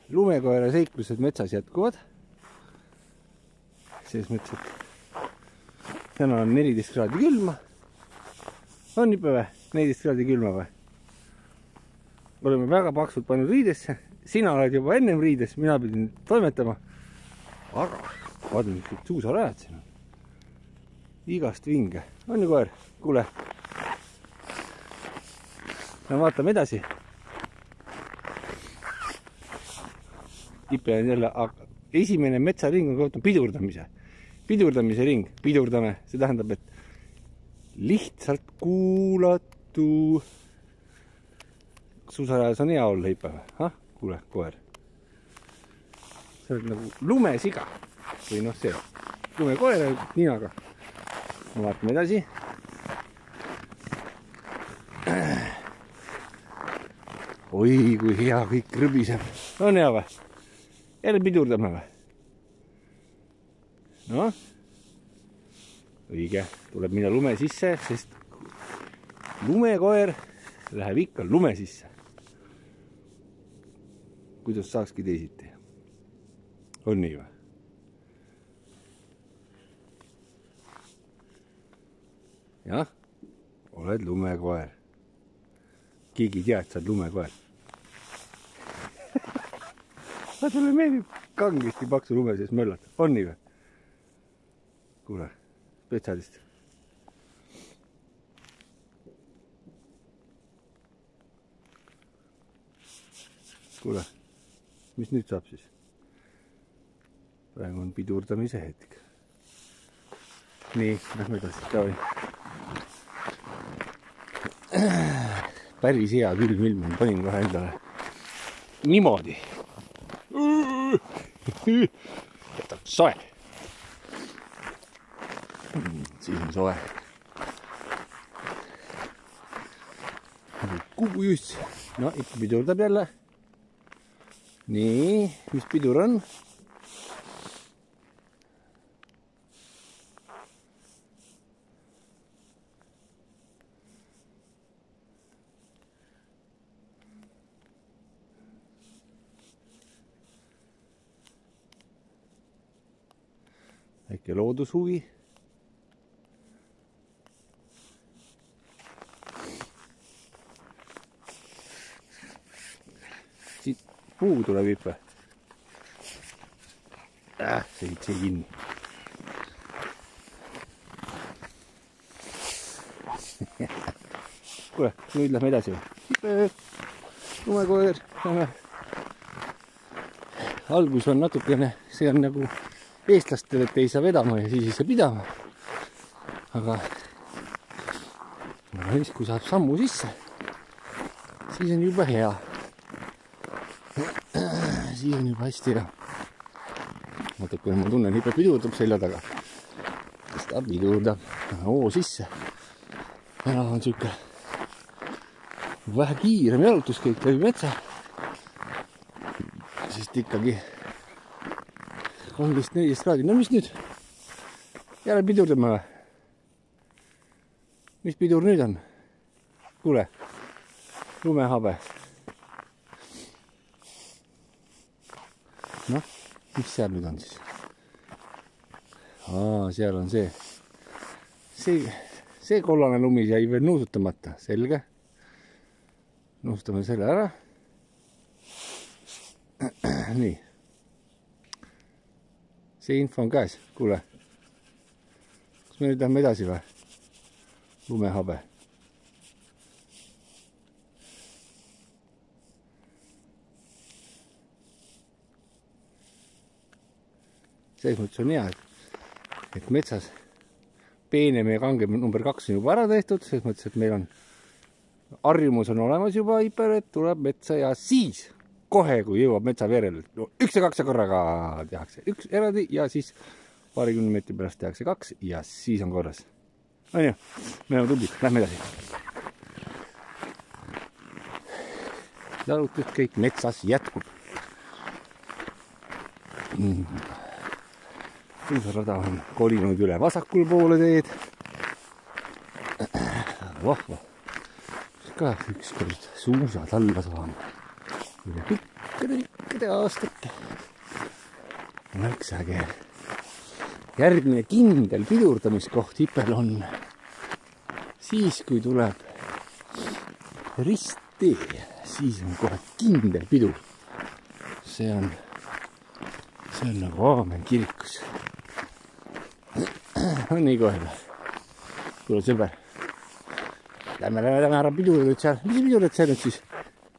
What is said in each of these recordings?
lumekoera seiklused metsas jätkuvad. Selles mõttes, et täna on 14 kraadi külma. On juba või? 14 kraadi külma või? Oleme väga paksult pannud riidesse. Sina oled juba ennem riides, mina pidin toimetama. Aga vaata, mis suusarajad siin on. Igast vinge. On ju koer? Kuule. No vaatame edasi. Ipe on jälle, esimene metsaring on kohta pidurdamise ring, pidurdame, see tähendab, et lihtsalt kuulatu. Suusarajas on hea olla Ipe või? Kuule, koer. See on nagu lumesiga või noh see, lumekoer ninaga. Ma vaatame edasi. Oi, kui hea kõik krõbiseb. On hea või? Jälle pidurdame või? No, õige, tuleb minna lume sisse, sest lumekoer läheb ikka lume sisse. Kuidas saakski teisiti? On nii või? Jah, oled lumekoer. Keegi ei tea, et sa oled lumekoer. Ma sulle meeldib kangesti paksu lume sees möllata. On nii või? Kuule, spetsialist. Kuule, mis nüüd saab siis? Praegu on pidurdamise hetk. Nii, lähme edasi. Päris hea külm ilm, panin kohe endale niimoodi. Jätab soe. Siis on soe. Kubujuss. No, ikka pidurdab jälle. Nii, mis pidur on? Väike loodushuvi. Siit puu tuleb Ipe. See kinni. Kuule, nüüd lähme edasi. Ipe, lumekoer. Algus on natukene, see on nagu eestlastel, et ei saa vedama ja siis ei saa pidama. Aga siis, kui saab sammu sisse, siis on juba hea. Siis on juba hästi hea. Natukene ma tunnen, Ipe pidurdab selja taga. Kas ta pidurdab? Oo sisse. Täna on siuke vähe kiirem jalutuskäik läbi metsa. Sest ikkagi 13-14 kraadi. No mis nüüd? Jälle pidurdame või? Mis pidur nüüd on? Kuule, lumehabe. Noh, mis seal nüüd on siis? Seal on see. See kollane lumi jäi veel nuusutamata. Selge. Nuusutame selle ära. Nii. See info on käes. Kuule. Kas me nüüd lähme edasi või? Lumehabe. Selles mõttes on hea, et metsas peenem ja kangem number 2 on juba ära tehtud. Selles mõttes, et meil on harjumus on olemas juba Iper, et tuleb metsa ja siis kohe, kui jõuab metsa veerele, 1 ja 2 korraga tehakse 1 eraldi ja siis paarikümne meetri pärast tehakse 2 ja siis on korras. On ju? Me oleme tublid, lähme edasi. Jalutuskäik metsas jätkub. Suusarada on kolinud üle vasakul poole teed. Vahva. Ka ükskord suusad alla saama. Üle pikk pikkade aastate. Märksa äge. Järgmine kindel pidurdamiskoht Ipel on siis, kui tuleb risttee, siis on kohe kindel pidu. See on nagu aamen kirikus. On nii kohe või? Kuule sõber. Lähme ära pidurdad seal. Mis pidurdad seal nüüd siis?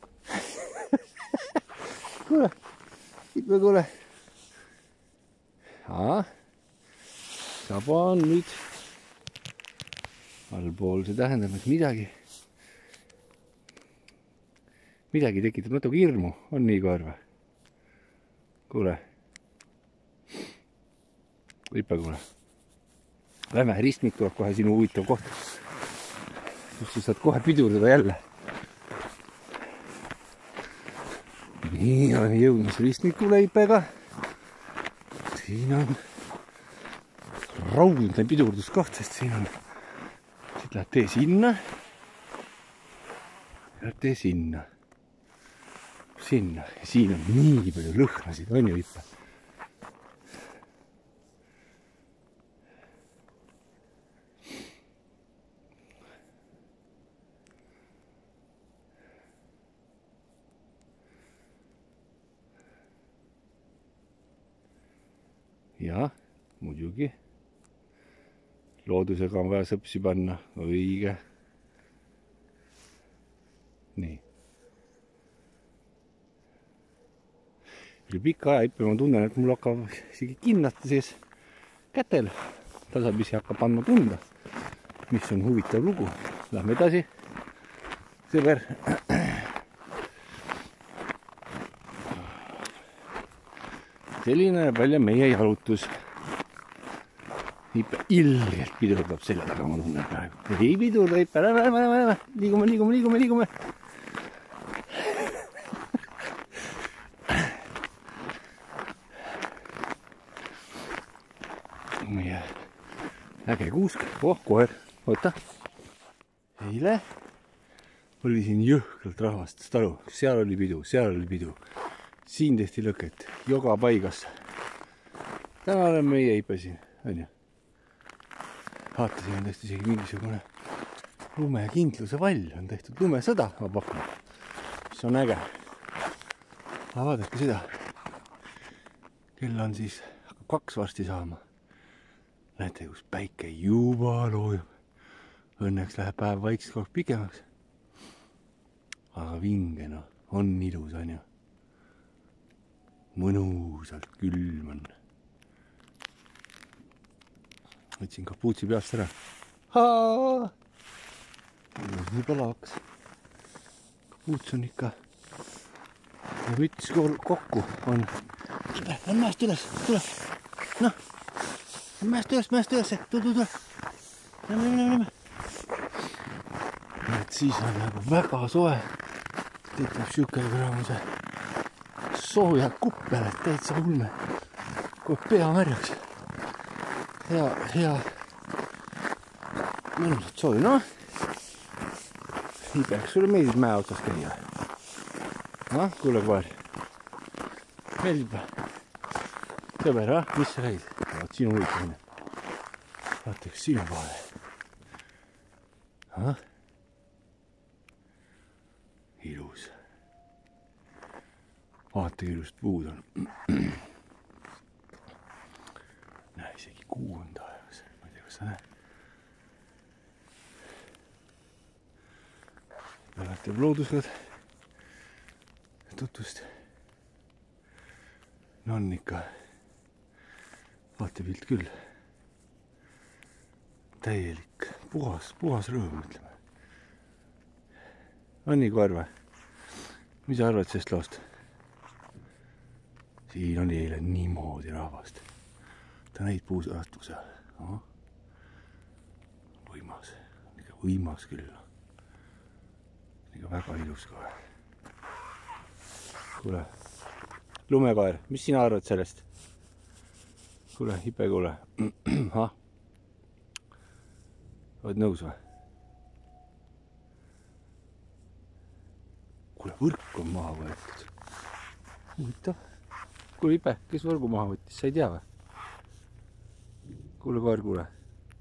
Kuule. Ipe kuule. Saba on nüüd allpool. See tähendab, et midagi tekitab natuke hirmu. On nii kohe või? Kuule. Ipe kuule. Lähme, ristmik tuleb kohe sinu huvitav koht. Kus sa saad kohe pidurdada jälle. Nii on jõudnud ristmikule Ipega. Siin on raudne pidurduskoht, sest siin on, siit läheb tee sinna. Läheb tee sinna. Sinna. Ja siin on nii palju lõhnasid, on ju Ipe? Ja, muidugi. Loodusega on vaja sõpsi panna. Õige. Nii. Üle pika aja Ipe, ma tunnen, et mul hakkab isegi kinnata sees kätel. Tasapisi hakkab andma tunda, mis on huvitav lugu. Lähme edasi. Sõber. Selline näeb välja meie jalutus. Ipe ilgelt pidurdab selle taga, ma tunnen praegu. Ei pidurda, Ipe, lähme. Liigume. Meie äge kuusk. Koer, oota. Eile oli siin jõhkralt rahvast. Talu, seal oli pidu. Siin tehti lõket, joga paigas. Täna olen meie Ipe siin, on ju. Vaata, siin on tehtud isegi mingisugune lumekindluse vall, on tehtud lumesõda, ma pakun. Mis on äge. Aga vaadake seda. Kell on siis 2 varsti saama. Näete, kus päike juba loojub. Õnneks läheb päev vaikselt kogu pikemaks. Aga vinge, no, on ilus, on ju. Mõnusalt külm on. Võtsin kapuutsi peast ära. Nii palaks. Kapuuts on ikka. Ja müts kokku on. Ipe, on mäest üles. Tule. Noh. Mäest üles. Tule. Lähme. Et siis on nagu väga soe. Tekib siuke kuramuse. Sooja kuppel, et täitsa ulme. Kohe pea märjaks. Hea. Mõnusat soovi, noh. Ipe, kas sulle meeldib mäe otsas käia? Kuule koer. Meeldib või? Sõber, mis sa käid? Vaat sinu huvitav. Vaata, üks sinu poole. Ilus. Vaata, ilust puud on. Näe, isegi kuu on taevas. Ma ei tea, kas sa näed. Mäletab loodused tutvust. No on ikka vaatepilt küll. Täielik, puhas rõõm, ütleme. On nii koer või? Mis sa arvad sellest loost? Siin oli eile niimoodi rahvast. Ta näid puusõhtu seal. Võimas. Ikka võimas küll. Ikka väga ilus kohe. Kuule. Lumekoer, mis sina arvad sellest? Kuule, Ipe, kuule. Oled nõus või? Kuule, võrk on maha võetud. huvitav. Kuule Ipe, kes võrgu maha võttis, sa ei tea või? Kuule koer, kuule.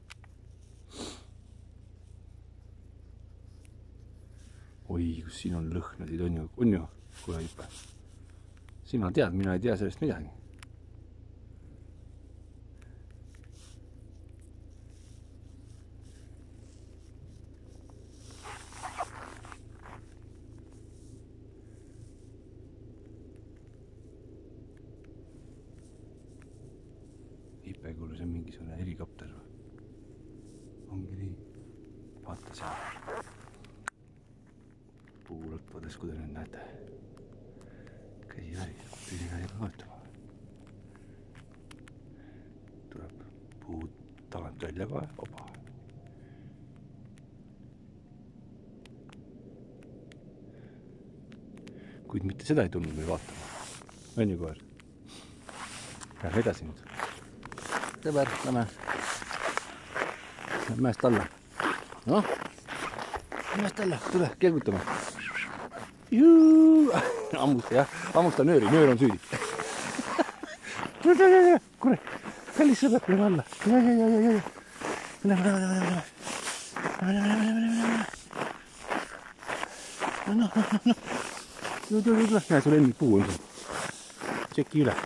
Oi, kus siin on lõhnasid, on ju? Kuule Ipe. Sina tead, mina ei tea sellest midagi. Ipe, kuule, see on mingisugune helikopter või? Ongi nii. Vaata seal. Puulõppades, kui te nüüd näete. Käsi väris, tüli käsi vaatama. Tuleb puud tagant välja kohe, oba. Kuid mitte seda ei tulnud meil vaatama. On ju koer? Lähme edasi nüüd. Sõber, lähme mäest alla. Noh, mäest alla, tule, kelgutame. Ammusta, jah, ammusta nööri, nöör on süüdi. Kuule, kallis sõber, lähme alla. Lähme. Näe, su lemmikpuu on siin. Tšeki üle.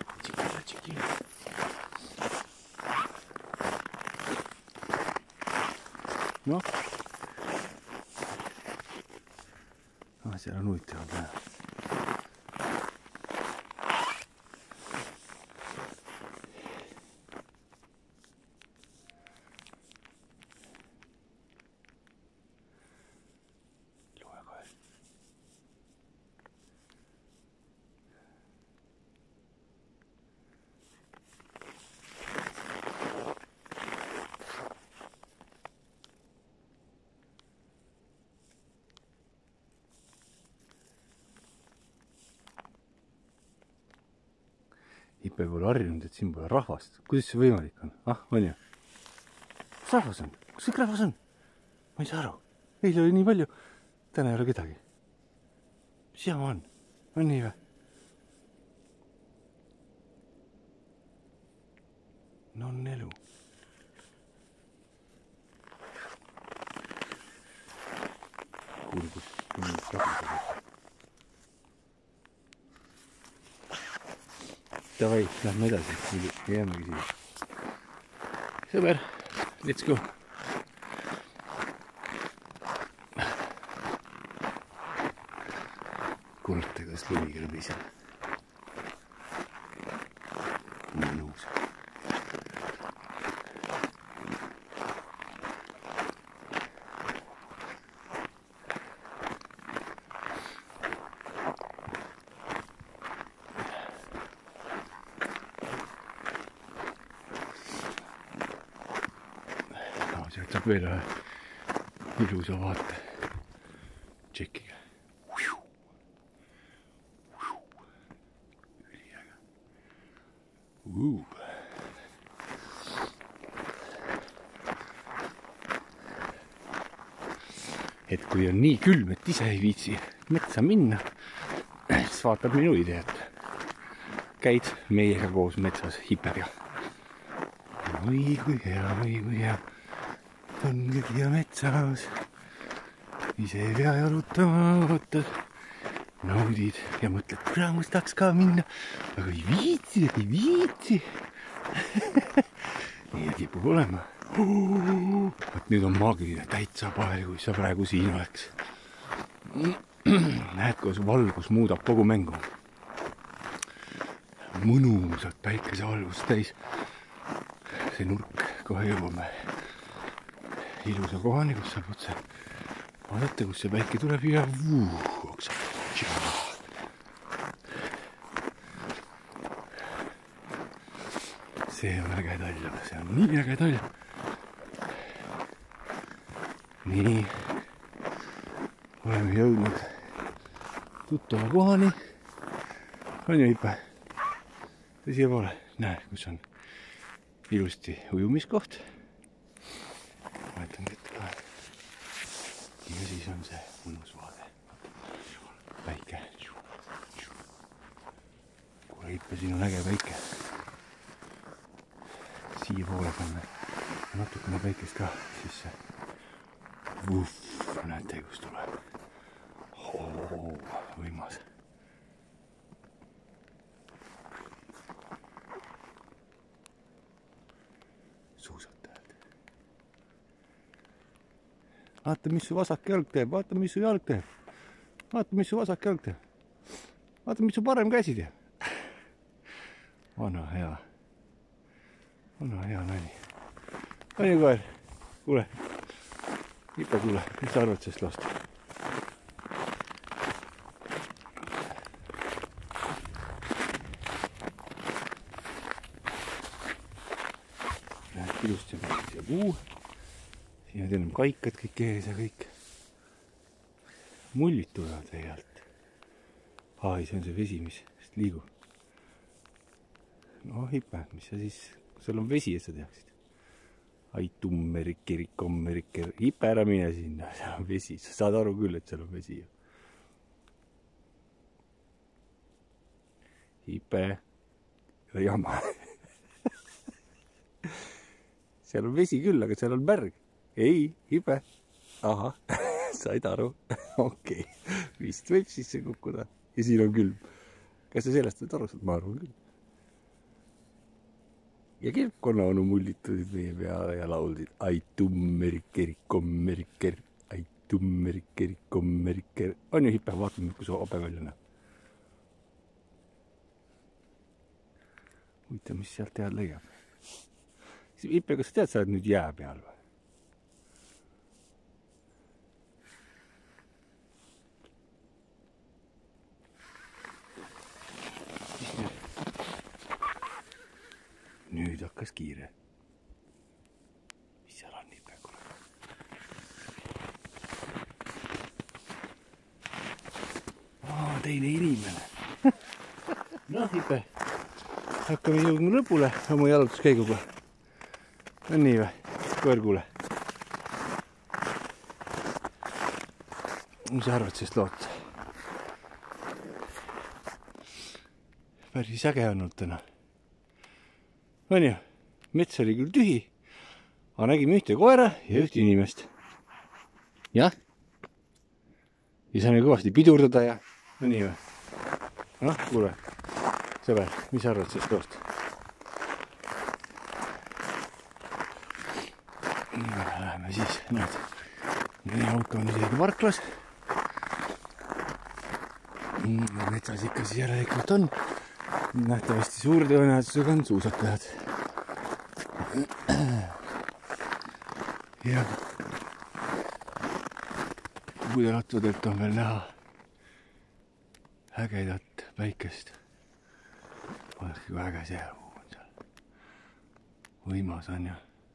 Noh. Seal on huvitavad näha. Loe kohe. Ipe pole harjunud, et siin pole rahvast. Kuidas see võimalik on? Ah, on ju? Kus rahvas on? Kus kõik rahvas on? Ma ei saa aru. Eile oli nii palju. Täna ei ole kedagi. Mis jama on? On nii või? No on elu. Kuule, kus rahvas on? Davai, lähme edasi, jäämegi siia. Sõber, let's go. Kuulete, kuidas lumi krõbiseb. Mõnus. Sealt saab veel ühe ilusa vaate. Tšekiga. Üliäge. Et kui on nii külm, et ise ei viitsi metsa minna, siis vaatad minu ideed. Käid meiega koos metsas Ipega. Oi kui hea. On kõige metsas, ise ei pea jalutama, võtad, naudid ja mõtled, kuramus tahaks ka minna, aga ei viitsi. Nii kipub olema. Võt nüüd on maagiline täitsa pael, kui sa praegu siin oleks. Näed, kuidas valgus muudab kogu mängu. Mõnusalt päikesevalgust täis. See nurk, kohe jõuame ilusa kohani, kus saab otse vaadata, kus see päike tuleb ja oksab. See on äge tall, see on nii äge tall. Nii, oleme jõudnud tuttava kohani. On ju Ipe? Tõsi ja pole? Näe, kus on ilusti ujumiskoht. Vaatan kätte ka. Ja siis on see mõnus vaade. Päike. Ippe, siin on äge päike. Siia poole panna natukene päikest ka sisse. Näete, kus tuleb. Võimas. Suusatajad. Vaata, mis su vasak jalg teeb. Vaata, mis su jalg teeb. Vaata, mis su vasak jalg teeb. Vaata, mis su parem käsi teeb. Vana hea nani. Nani koer. Kuule. Ipe, kuule. Mis sa arvad sellest loost? Ilusti on siia puu. Siin on ennem kaikad kõik ees ja kõik. Mullid tulevad vee alt. Ai, see on see vesi, mis liigub. No Ipe, mis sa siis, seal on vesi, et sa teaksid. Ai, tummerikkerikkerikker. Ipe, ära mine sinna, seal on vesi. Sa saad aru küll, et seal on vesi. Ipe, jama. Seal on vesi küll, aga seal on märg. Ei, Ipe. Aha, said aru. Okei. Vist võib sisse kukkuda. Ja siin on külm. Kas sa sellest võid aru saada? Ma arvan küll. Ja kirkkonnaonu mullitusid meie peale ja laulsid. Ai, tummerikkerikkerikker. Ai, tummerikkerikkerikker. On ju, Ipe, vaatame, kui su obe välja näeb. Huvitav, mis sealt tead leiab. Ipe, kas sa tead, sa oled nüüd jää peal või? Nüüd hakkas kiire. Mis seal on, Ipe, kuule? Teine inimene. Noh, Ipe, hakkame jõudma lõpule oma jalutuskäiguga. On nii või? Koer, kuule. Mis sa arvad sellest loot? Päris äge on olnud täna. On ju? Mets oli küll tühi, aga nägime ühte koera ja ühte inimest. Jah? Ja saime kõvasti pidurdada ja... On nii või? Noh, kuule. Sõber, mis sa arvad sellest loost? Läheme siis, näed, meie hulka on isegi parklas. Metsas ikka siis järelikult on. Nähtavasti suur tõenäosusega on suusatajad. Ja puudelattudelt on veel näha ägedat päikest. Vaadake, kui äge see on seal. Võimas on ja.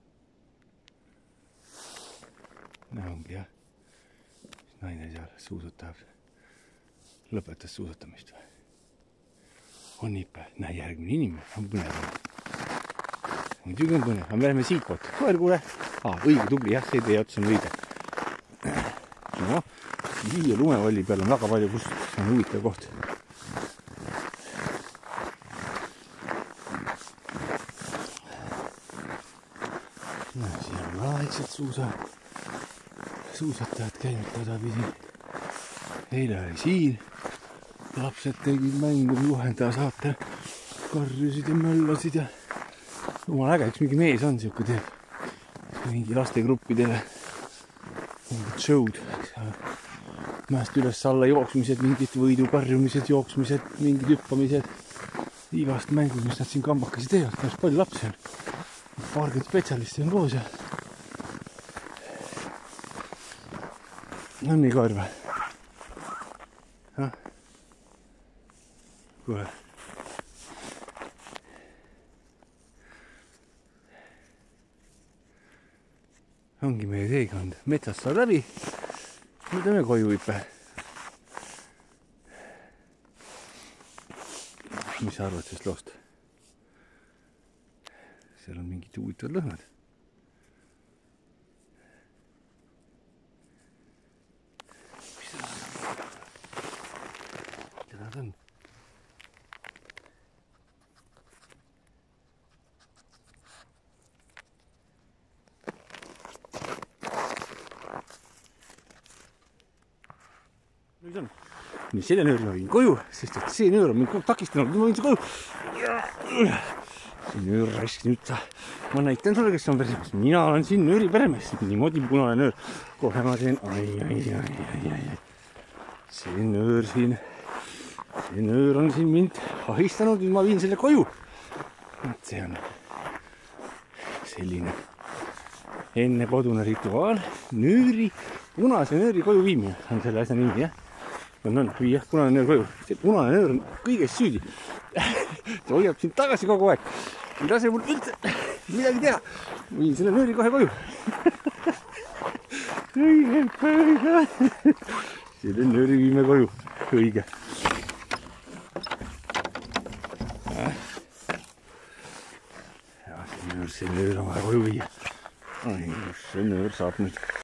Ongi jah, naine seal suusatab, lõpetas suusatamist või? On Ipe, näe järgmine inimene, on põnev. Muidugi on põnev, aga me läheme siit poolt. Koer, kuule. Õige, tubli, jah, see teie ots on õige. No, siia lumevalli peal on väga palju, kus on huvitav koht. No, siin on vaikselt suusatajad käinud tasapisi. Eile oli siin. Lapsed tegid mängu, juhendaja saate. Karjusid ja möllasid ja... Jumal äge, üks mingi mees on siuke teeb. Mingi lastegruppidele. Mingid show'd. Mäest üles alla jooksmised, mingid võidu karjumised, jooksmised, mingid hüppamised. Igast mängud, mis nad siin kambakasi teevad. Päris palju lapsi on. Paarkümmend spetsialisti on koos ja... On nii koer või? Kuule. Ongi meie teekond. Metsast saab läbi. Nüüd lähme koju, Ipe. Mis sa arvad sellest loost? Seal on mingid huvitavad lõhnad. On. nüüd selle nööri ma viin koju, sest et see nöör on mind kogu takistanud, nüüd ma viin see koju. See nöör raisk nüüd, ma näitan sulle, kes on peremees. Mina olen siin nööri peremees, niimoodi punane nöör. Kohe ma teen, ai. See nöör on siin mind ahistanud, nüüd ma viin selle koju. See on selline enne kodune rituaal, punase nööri koju viimine on selle asja nimi, jah. On, viia punane nöör koju. See punane nöör on kõiges süüdi. See hoiab sind tagasi kogu aeg. Ei lase mul üldse midagi teha. Viin selle nööri kohe koju. Õige. Selle nööri viime koju. Õige. Ja see nöör on vaja koju viia. See nöör saab nüüd